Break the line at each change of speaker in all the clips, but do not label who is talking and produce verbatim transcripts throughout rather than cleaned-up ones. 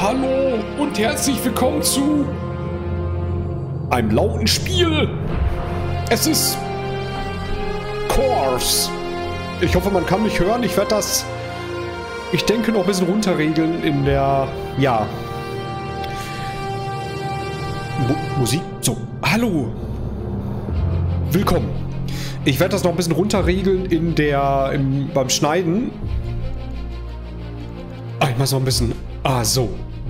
Hallo und herzlich willkommen zu einem lauten Spiel. Es ist Course. Ich hoffe, man kann mich hören. Ich werde das, ich denke, noch ein bisschen runterregeln in der, ja, Mu Musik. So, hallo. Willkommen. Ich werde das noch ein bisschen runterregeln in der, im, beim Schneiden. Ah, ich mach's noch ein bisschen. Ah, so.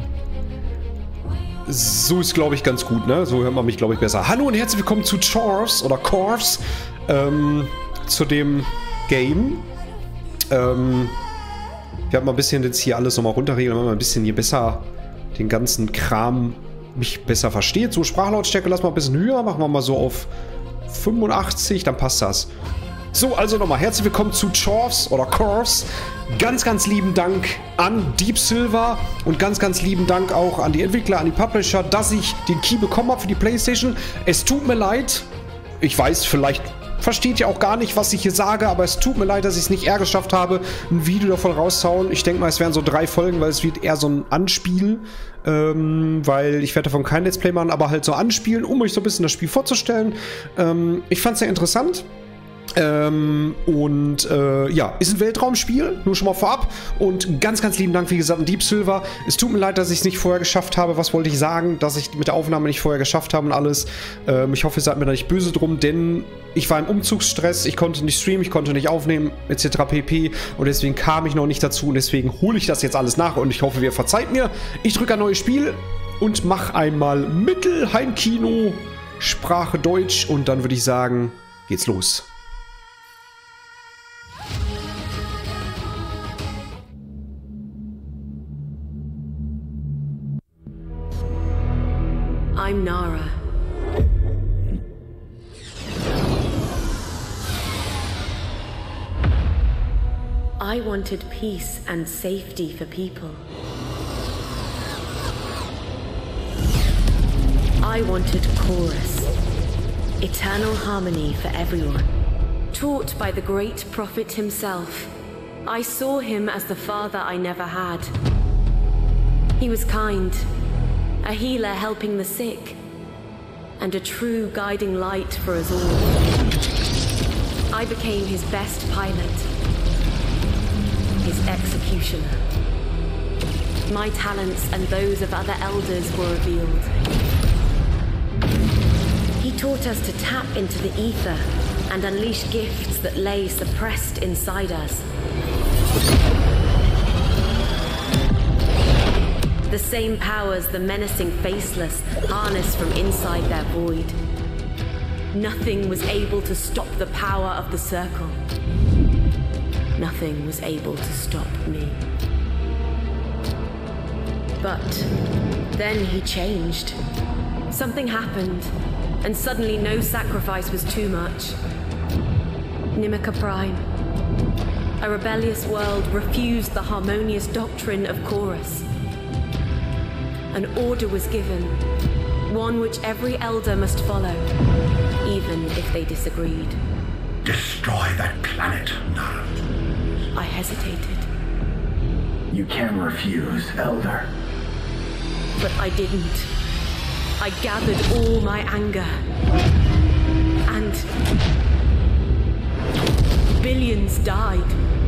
So ist, glaube ich, ganz gut, ne? So hört man mich, glaube ich, besser. Hallo und herzlich willkommen zu Chores oder Course, ähm, zu dem Game. Ähm, ich werde mal ein bisschen jetzt hier alles nochmal runterregeln, damit man ein bisschen hier besser den ganzen Kram mich besser versteht. So, Sprachlautstärke lassen wir ein bisschen höher, machen wir mal so auf fünfundachtzig, dann passt das. So, also nochmal, herzlich willkommen zu Chores oder Course. Ganz, ganz lieben Dank an Deep Silver und ganz, ganz lieben Dank auch an die Entwickler, an die Publisher, dass ich den Key bekommen habe für die PlayStation. Es tut mir leid, ich weiß, vielleicht versteht ihr auch gar nicht, was ich hier sage, aber es tut mir leid, dass ich es nicht eher geschafft habe, ein Video davon rauszuhauen. Ich denke mal, es wären so drei Folgen, weil es wird eher so ein Anspiel, ähm, weil ich werde davon kein Let's Play machen, aber halt so anspielen, um euch so ein bisschen das Spiel vorzustellen. Ähm, ich fand es sehr interessant. Ähm, und äh, ja, ist ein Weltraumspiel, nur schon mal vorab. Und ganz, ganz lieben Dank, wie gesagt, an Deep Silver. Es tut mir leid, dass ich es nicht vorher geschafft habe. Was wollte ich sagen? Dass ich mit der Aufnahme nicht vorher geschafft habe und alles. Ähm, ich hoffe, ihr seid mir da nicht böse drum, denn ich war im Umzugsstress, ich konnte nicht streamen, ich konnte nicht aufnehmen, et cetera pp. Und deswegen kam ich noch nicht dazu und deswegen hole ich das jetzt alles nach und ich hoffe, ihr verzeiht mir. Ich drücke ein neues Spiel und mache einmal Mittelheimkino, Sprache Deutsch und dann würde ich sagen, geht's los.
I'm Nara. I wanted peace and safety for people. I wanted chorus, eternal harmony for everyone. Taught by the great prophet himself, I saw him as the father I never had. He was kind, a healer helping the sick, and a true guiding light for us all. I became his best pilot, his executioner. My talents and those of other elders were revealed. He taught us to tap into the ether and unleash gifts that lay suppressed inside us. The same powers the menacing faceless harness from inside their void. Nothing was able to stop the power of the circle. Nothing was able to stop me. But then he changed. Something happened, and suddenly no sacrifice was too much. Nimica Prime. A rebellious world refused the harmonious doctrine of Chorus. An order was given, one which every elder must follow, even if they disagreed.
Destroy that planet, Nara.
I hesitated.
You can refuse, Elder.
But I didn't. I gathered all my anger. And billions died.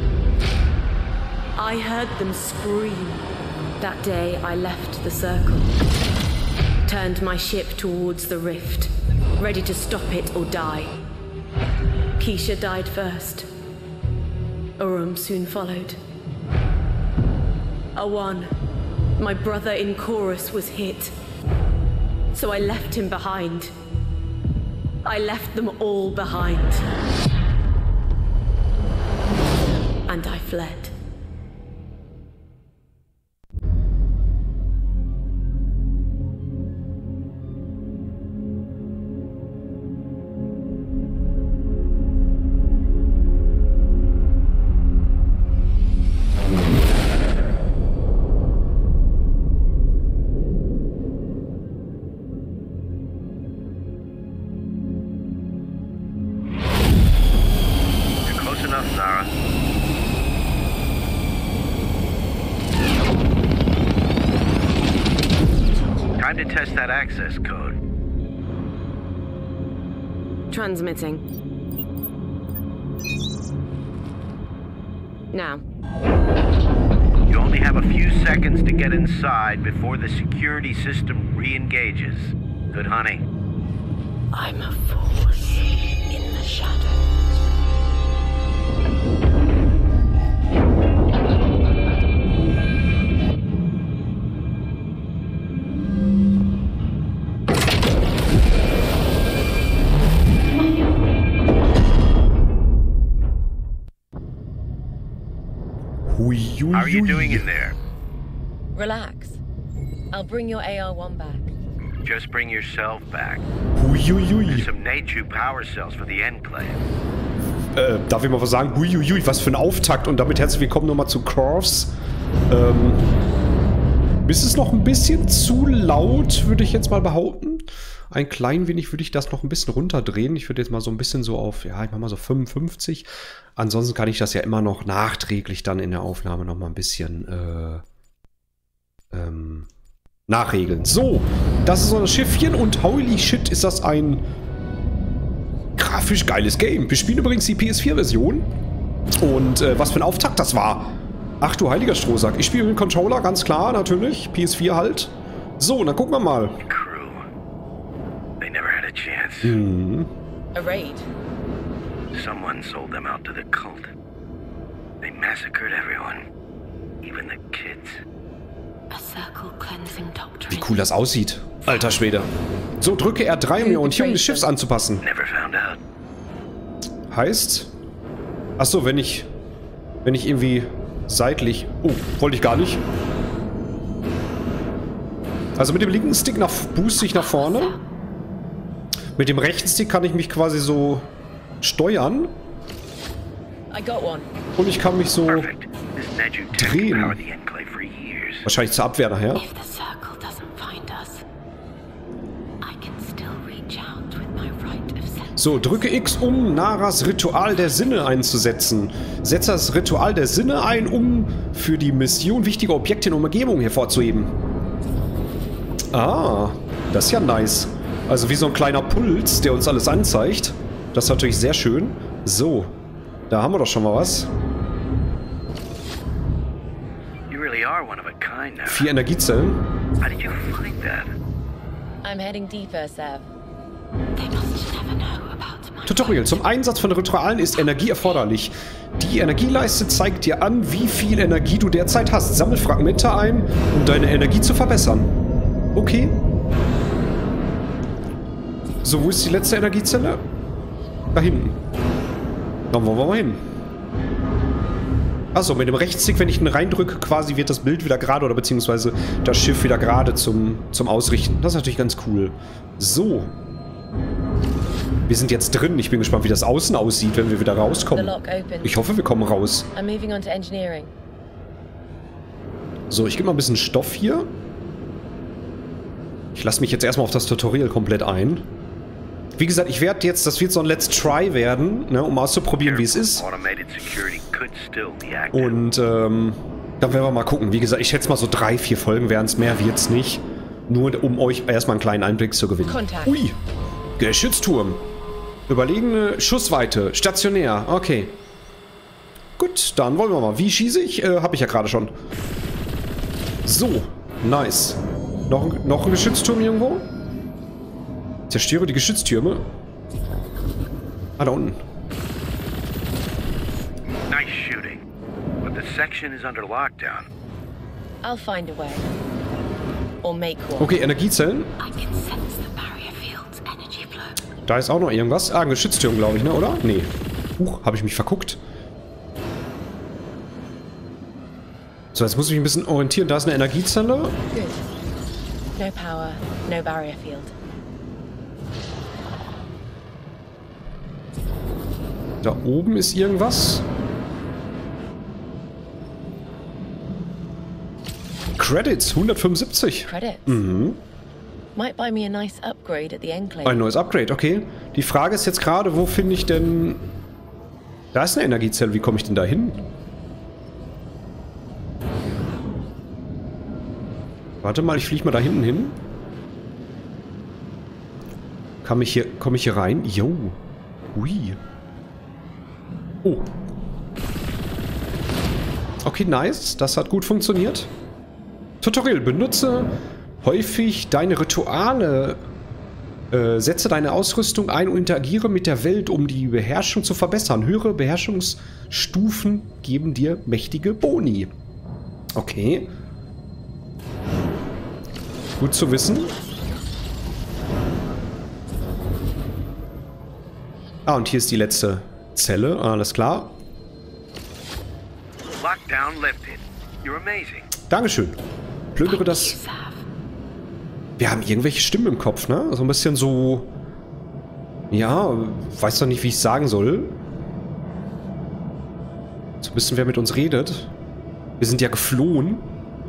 I heard them scream. That day, I left the circle, turned my ship towards the rift, ready to stop it or die. Keisha died first. Urum soon followed. Awan, my brother in Chorus, was hit, so I left him behind. I left them all behind. And I fled.
Enough, Nara. Time to test that access code.
Transmitting. Now.
You only have a few seconds to get inside before the security system re-engages. Good hunting.
I'm a force in the shadows.
How are you doing in there?
Relax. I'll bring your A R one back.
Just bring yourself back.
Huiuiui.
There's some Nachu power cells for the Enclave.
Äh, darf ich mal was sagen? Huiuiui, was für ein Auftakt. Und damit herzlich willkommen nochmal zu Corvs. Ähm, ist es noch ein bisschen zu laut, würde ich jetzt mal behaupten. Ein klein wenig würde ich das noch ein bisschen runterdrehen. Ich würde jetzt mal so ein bisschen so auf, ja, ich mach mal so fünfundfünfzig. Ansonsten kann ich das ja immer noch nachträglich dann in der Aufnahme noch mal ein bisschen äh, ähm, nachregeln. So, das ist unser Schiffchen und holy shit, ist das ein grafisch geiles Game. Wir spielen übrigens die P S vier Version und äh, was für ein Auftakt das war. Ach du heiliger Strohsack. Ich spiele mit dem Controller, ganz klar, natürlich. P S vier halt. So, dann gucken wir mal.
Crew. They never had a chance.
Hm.
A raid.
Someone sold them out to the cult. They massacred everyone. Even the kids.
A circle cleansing doctrine.
Wie cool das aussieht. Alter Schwede. So, drücke R drei, um die Orientierung des Schiffs anzupassen.
Never found out.
Heißt... Achso, wenn ich... Wenn ich irgendwie seitlich... Oh, wollte ich gar nicht. Also mit dem linken Stick nach, booste ich nach vorne. Mit dem rechten Stick kann ich mich quasi so steuern.
I got one.
Und ich kann mich so
Perfect. This Nachu tech
drehen.
powered the Enclave for years.
Wahrscheinlich zur Abwehr nachher.
If the circle doesn't find us, I can still reach out with my right of sense.
So, drücke X, um Naras Ritual der Sinne einzusetzen. Setze das Ritual der Sinne ein, um für die Mission wichtige Objekte in der Umgebung hervorzuheben. Ah, das ist ja nice. Also wie so ein kleiner Puls, der uns alles anzeigt. Das ist natürlich sehr schön. So, da haben wir doch schon mal was.
You really are one of a kind now.
Vier Energiezellen.
How did you find that?
I'm heading deeper, Sev. They must never know about my
Tutorial. Zum Einsatz von Ritualen ist Energie erforderlich. Die Energieleiste zeigt dir an, wie viel Energie du derzeit hast. Sammel Fragmente ein, um deine Energie zu verbessern. Okay. So, wo ist die letzte Energiezelle? Da hinten. Dann wollen wir mal hin. Achso, mit dem Rechtstick, wenn ich ihn reindrücke, quasi wird das Bild wieder gerade oder beziehungsweise das Schiff wieder gerade zum, zum Ausrichten. Das ist natürlich ganz cool. So. Wir sind jetzt drin. Ich bin gespannt, wie das außen aussieht, wenn wir wieder rauskommen. Ich hoffe, wir kommen raus. So, ich gebe mal ein bisschen Stoff hier. Ich lasse mich jetzt erstmal auf das Tutorial komplett ein. Wie gesagt, ich werde jetzt, das wird so ein Let's Try werden, ne, um auszuprobieren, wie es ist. Und ähm, dann werden wir mal gucken. Wie gesagt, ich schätze mal so drei, vier Folgen werden es, mehr wird es nicht. Nur um euch erstmal einen kleinen Einblick zu gewinnen.
Kontakt.
Ui, Geschützturm. Überlegene Schussweite, stationär, okay. Gut, dann wollen wir mal. Wie schieße ich? Äh, hab ich ja gerade schon. So, nice. Noch, noch ein Geschützturm irgendwo? Zerstöre die Geschütztürme. Ah, da unten.
Nice shooting. But the section is under lockdown.
I'll find a way. Or make one.
Okay, Energiezellen.
I can sense the barrier field's energy flow.
Da ist auch noch irgendwas. Ah, ein Geschützturm, glaube ich, ne, oder? Nee. Huch, habe ich mich verguckt. So, jetzt muss ich mich ein bisschen orientieren. Da ist eine Energiezelle.
Good. No power, no barrier field.
Da oben ist irgendwas. Credits, hundertfünfundsiebzig.
Credits.
Mhm.
Might buy me a nice upgrade at the Enclave.
Ein neues Upgrade, okay. Die Frage ist jetzt gerade, wo finde ich denn... Da ist eine Energiezelle, wie komme ich denn da hin? Warte mal, ich fliege mal da hinten hin. Kann ich hier, komme ich hier rein? Jo. Ui. Oh. Okay, nice. Das hat gut funktioniert. Tutorial. Benutze häufig deine Rituale. Äh, setze deine Ausrüstung ein und interagiere mit der Welt, um die Beherrschung zu verbessern. Höhere Beherrschungsstufen geben dir mächtige Boni. Okay. Gut zu wissen. Ah, und hier ist die letzte Zelle. Alles klar.
Lockdown lifted. You're amazing.
Dankeschön. Plündere das. Wir haben irgendwelche Stimmen im Kopf, ne? So ein bisschen so... Ja, weiß doch nicht, wie ich es sagen soll. So ein bisschen, wer mit uns redet. Wir sind ja geflohen.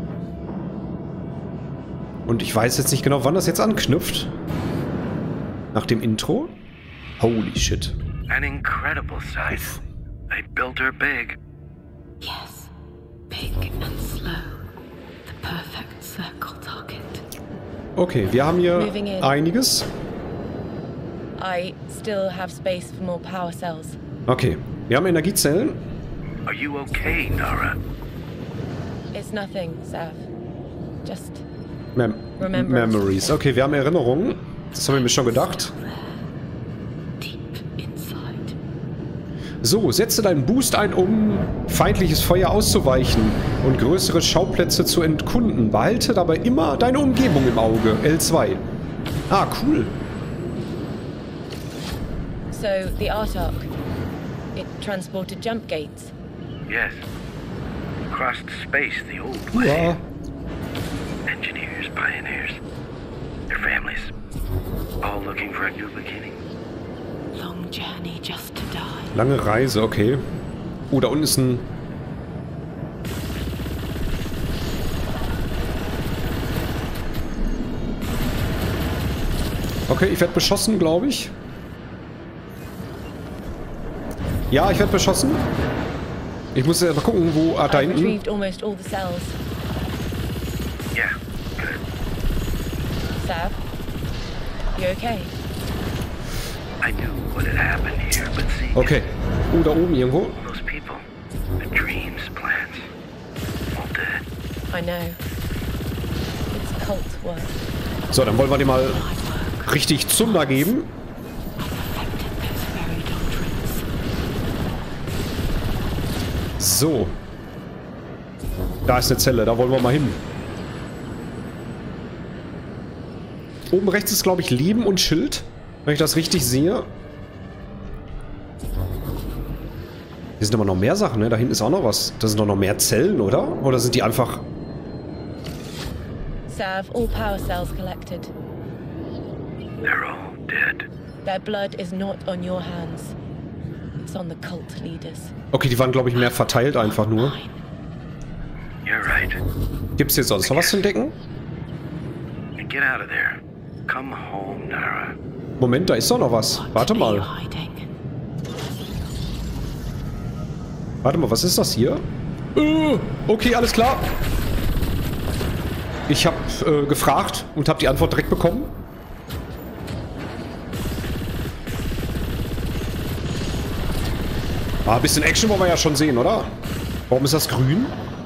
Und ich weiß jetzt nicht genau, wann das jetzt anknüpft. Nach dem Intro. Holy shit.
An incredible sight. They built her big.
Yes, big and slow. The perfect circle target.
Okay, wir haben hier einiges.
I still have space for more power cells.
Okay, wir haben Energiezellen.
Are you okay, Nara?
It's nothing, Sav. Just
Mem Memories. Okay, wir haben Erinnerungen. Das habe ich mir schon gedacht. So, setze deinen Boost ein, um feindliches Feuer auszuweichen und größere Schauplätze zu entkunden. Behalte dabei immer deine Umgebung im Auge. L zwei. Ah, cool.
So, the Artark, it transported jump gates.
Yes. Crossed space the old way.
Ja.
Engineers, pioneers, their families, all looking for a new beginning.
Long journey just to die.
Lange Reise, okay. Oh, da unten ist ein... Okay, ich werde beschossen, glaube ich. Ja, ich werde beschossen. Ich muss jetzt mal gucken, wo... Ah, da
I
hinten.
retrieved almost all the cells.
Yeah, good.
Sav, you okay?
I knew what had happened here, but see,
Okay. Oh, da oben irgendwo.
those people, the dreams, plans, all dead.
I know. It's cult work.
So, dann wollen wir dem mal richtig Zunder geben. So. Da ist eine Zelle, da wollen wir mal hin. Oben rechts ist, glaube ich, Leben und Schild. Wenn ich das richtig sehe. Hier sind aber noch mehr Sachen, ne? Da hinten ist auch noch was. Da sind doch noch mehr Zellen, oder? Oder sind die einfach...
Sav, all power cells collected.
They're all dead.
Their blood is not on your hands. It's on the cult leaders.
Okay, die waren, glaube ich, mehr verteilt einfach nur.
You're right.
Gibt es hier sonst noch was zu entdecken?
Get out of there. Come home, Nara.
Moment, da ist doch noch was. Warte mal. Warte mal, was ist das hier? Äh, okay, alles klar. Ich habe äh, gefragt und habe die Antwort direkt bekommen. Ah, ein bisschen Action wollen wir ja schon sehen, oder? Warum ist das grün?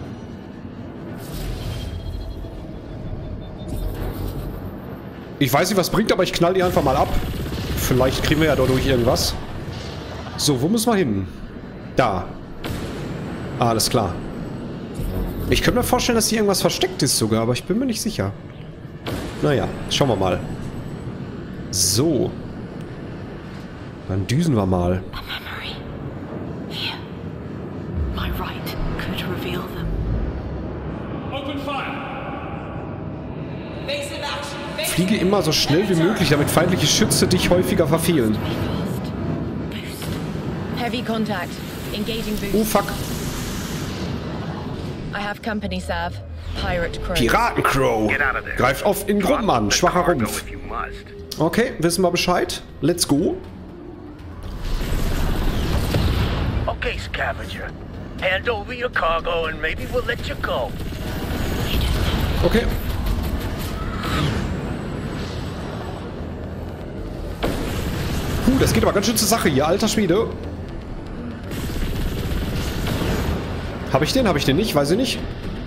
Ich weiß nicht, was bringt, aber ich knall die einfach mal ab. Vielleicht kriegen wir ja dadurch irgendwas. So, wo müssen wir hin? Da. Ah, alles klar. Ich könnte mir vorstellen, dass hier irgendwas versteckt ist sogar, aber ich bin mir nicht sicher. Naja, schauen wir mal. So. Dann düsen wir mal. Fliege immer so schnell wie möglich, damit feindliche Schütze dich häufiger verfehlen.
Heavy contact. Engaging boost.
Oh, fuck.
I have company, Sav. Pirate Crow.
Piratencrow.
Get out of there.
Greift auf in Gruppen an.
Drop the
Schwacher
cargo
Rumpf.
if you must.
Okay, wissen wir Bescheid. Let's go.
Okay, Scavenger. Hand over your cargo and maybe we'll let you go.
Okay. Puh, das geht aber ganz schön zur Sache hier, alter Schwede. Habe ich den? Habe ich den nicht? Weiß ich nicht.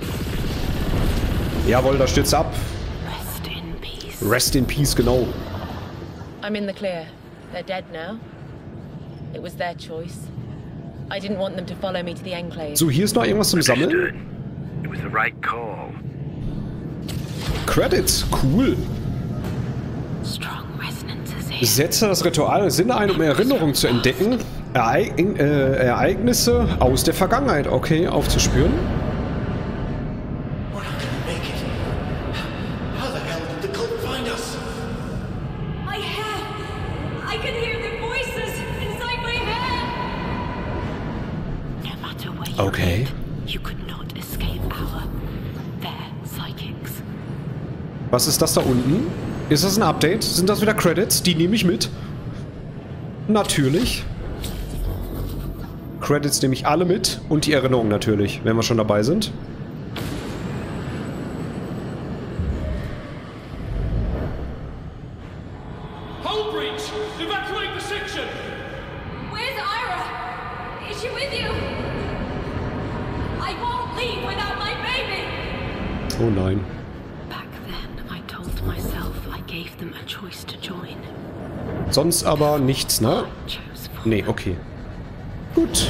Jawohl, da stürzt ab.
Rest in peace.
Rest in peace, genau.
I'm in the clear. They're dead now. It was their choice. I didn't want them to follow me to the Enclave.
So, hier ist noch irgendwas zum Sammeln.
Understood. It was the right call.
Credits, cool.
Strong resonances here.
Setze das Ritual Sinne ein, um Erinnerungen zu entdecken. Ereig äh, Ereignisse aus der Vergangenheit, okay, aufzuspüren.
We're not gonna make it. How the hell did the cult find us?
My head! I can hear the voices inside my head!
No matter where you
Okay.
went, you could not escape our, their psychics.
Was ist das da unten? Ist das ein Update? Sind das wieder Credits? Die nehme ich mit. Natürlich. Credits nehme ich alle mit. Und die Erinnerung natürlich, wenn wir schon dabei sind.
Hull breach! Evacuate the section!
Where's Ira? Is she with you? I won't leave without my baby!
Oh nein.
Back then, I told myself I gave them a choice to join.
Sonst aber nichts, ne?
Chose for
Nee, okay. Gut.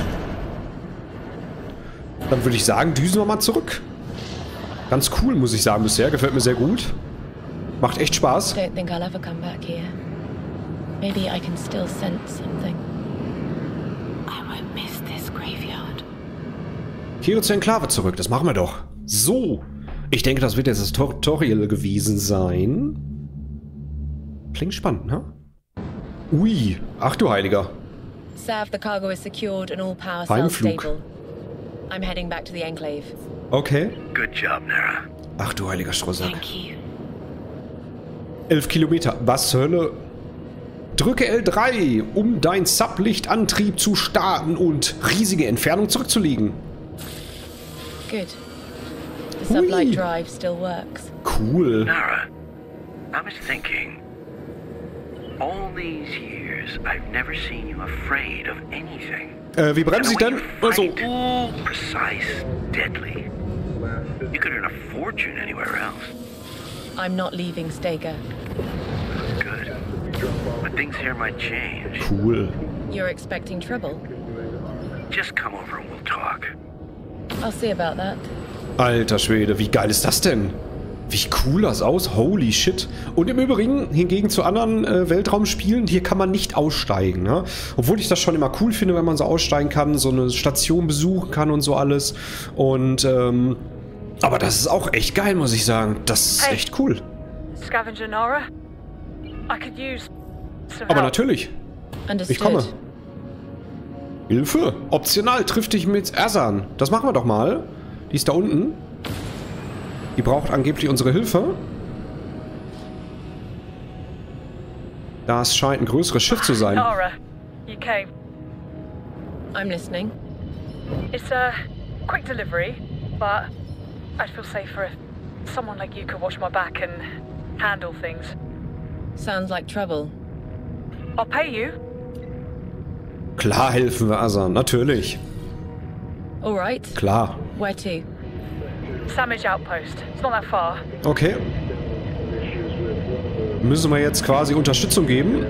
Dann würde ich sagen, düsen wir mal zurück. Ganz cool, muss ich sagen, bisher. Gefällt mir sehr gut. Macht echt Spaß.
Don't think I'll ever come back here. Maybe I can still sense something.
I won't miss this graveyard.
Kehre zur Enklave zurück, das machen wir doch. So. Ich denke, das wird jetzt das Tutorial gewesen sein. Klingt spannend, ne? Ui. Ach du Heiliger.
Sav, the cargo is secured and all power cells
Heimflug.
stable. I'm heading back to the Enclave.
Okay.
Good job, Nara.
Ach du heiliger Strohsack.
Thank you.
Elf Kilometer. Was zur Hölle? Drücke L drei, um dein Sublichtantrieb zu starten und riesige Entfernung zurückzulegen.
Good. The
Hui.
sublight drive still works.
Cool.
Nara, I was thinking. All these years, I've never seen you afraid of anything.
Äh, wie bremse ich denn? Also.
Ooh, precise, deadly. You could earn a fortune anywhere else.
I'm not leaving Stega.
Good. But things here might change.
Cool.
You're expecting trouble?
Just come over and we'll talk.
I'll see about that.
Alter Schwede, wie geil ist das denn? Wie cool das aus. Holy shit. Und im Übrigen, hingegen zu anderen äh, Weltraumspielen, hier kann man nicht aussteigen. Ne? Obwohl ich das schon immer cool finde, wenn man so aussteigen kann, so eine Station besuchen kann und so alles. Und, ähm, aber das ist auch echt geil, muss ich sagen. Das ist
Hey.
echt cool.
Scavenger Nara? I could use some
Aber
help.
natürlich.
Understood.
Ich komme. Hilfe. Optional triff dich mit Ersan. Das machen wir doch mal. Die ist da unten. Die braucht angeblich unsere Hilfe. Das scheint ein größeres Schiff zu sein.
Nara, you came.
I'm listening.
It's a quick delivery, but I'd feel safer if someone like you could watch my back and handle things.
Sounds like trouble.
I'll pay you.
Klar helfen wir Ersan. Natürlich.
All right.
Klar.
Where to?
Samage Outpost. It's not that far.
Okay. Müssen wir jetzt quasi Unterstützung geben?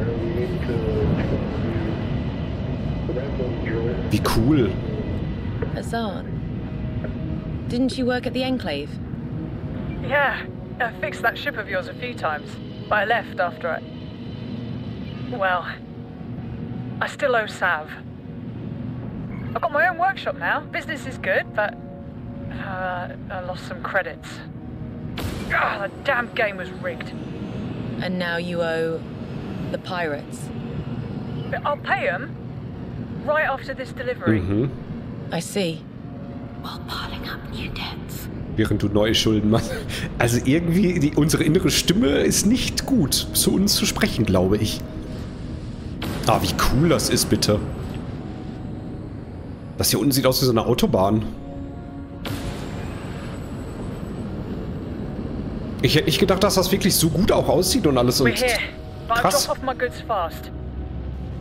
Wie cool.
Azan. Didn't you work at the Enclave?
Yeah, I fixed that ship of yours a few times, but I left after I... Well, I still owe Sav. I've got my own workshop now. Business is good, but uh, I lost some credits. Ah, the damn game was rigged.
And now you owe the pirates.
But I'll pay them right after this delivery.
Mhm.
I see.
While piling up new debts.
Während du neue Schulden machst. Also irgendwie, die, unsere innere Stimme ist nicht gut zu uns zu sprechen, glaube ich. Ah, wie cool das ist, bitte. Das hier unten sieht aus wie so eine Autobahn. Ich hätte nicht gedacht, dass das wirklich so gut auch aussieht und alles. Und
We're here, but I'll
krass.
drop off my goods fast.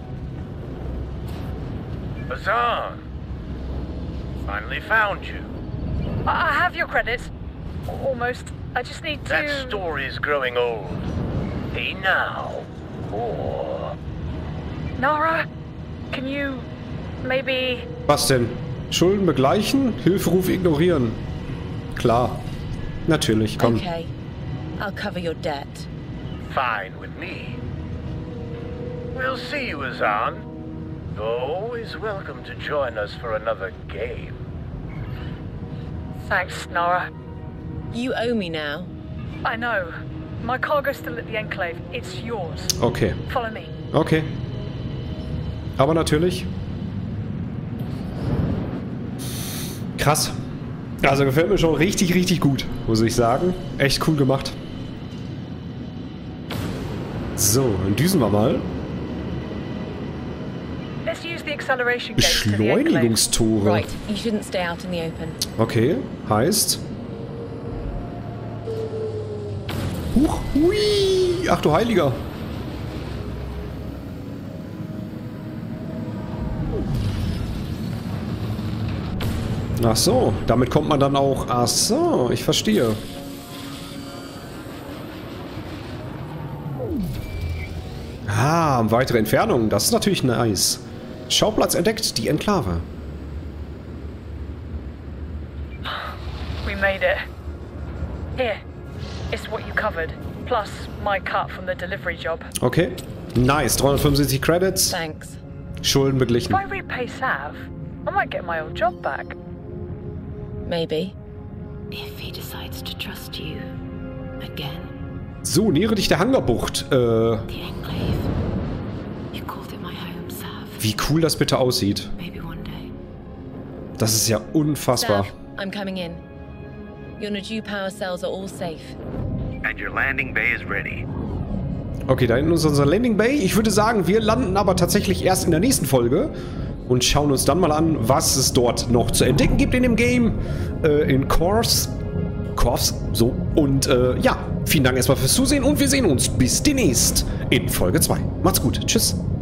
Hassan, finally found you.
I I have your credits. Almost. I just need to...
That story's growing old. Hey now, or...
Nara, can you maybe...
Was denn? Schulden begleichen? Hilferuf ignorieren. Klar. Natürlich, komm.
Okay. I'll cover your debt.
Fine with me. We'll see you, Hassan. You're always welcome to join us for another game.
Thanks, Nara.
You owe me now.
I know. My cargo's still at the Enclave. It's yours.
Okay.
Follow me.
Okay. Aber natürlich. Krass. Also gefällt mir schon richtig, richtig gut, muss ich sagen. Echt cool gemacht. So, dann düsen wir mal.
Let's use the acceleration gate to the Enclave.
Beschleunigungstore.
Right, you shouldn't stay out in the open.
Okay, heißt... Huch, hui! Ach du Heiliger! Ach so, damit kommt man dann auch... Ach so, ich verstehe. Ah, weitere Entfernungen, das ist natürlich nice. Schauplatz entdeckt, die Enklave.
We made it. Here, it's what you covered. Plus my cut from the delivery job.
Okay, nice. dreihundertfünfundsiebzig Credits.
Thanks.
Schulden beglichen.
If I repay Sav, I might get my old job back.
Maybe.
If he decides to trust you again.
So, nähere dich der Hangarbucht. Äh,
The Enclave. You called it my home, Sav.
wie cool das bitte aussieht.
Maybe one day.
Das ist ja unfassbar.
Sav, I'm coming in. Your Naju power cells are all safe.
And your landing bay is ready.
Okay, da hinten ist unser Landing Bay. Ich würde sagen, wir landen aber tatsächlich erst in der nächsten Folge und schauen uns dann mal an, was es dort noch zu entdecken gibt in dem Game. Äh, in Corvus. Corvus, so. Und äh, ja, vielen Dank erstmal fürs Zusehen und wir sehen uns bis demnächst in Folge zwei. Macht's gut. Tschüss.